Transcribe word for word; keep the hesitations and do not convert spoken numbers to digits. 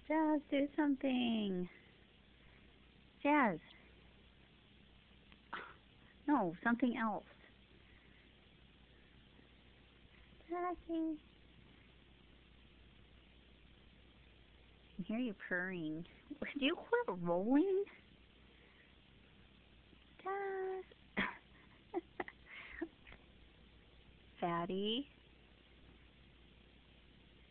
Jazz, do something. Jazz. No, something else. Jazzy. I can hear you purring. Do you quit rolling? Jazz. Fatty.